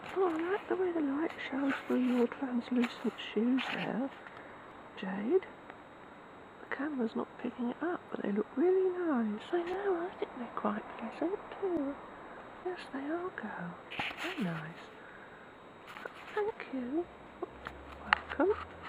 Oh, I like the way the light shows through your translucent shoes there, Jade. The camera's not picking it up, but they look really nice. I know, I think they're quite pleasant too. Yes, they are, girl. Very nice. Thank you. Welcome.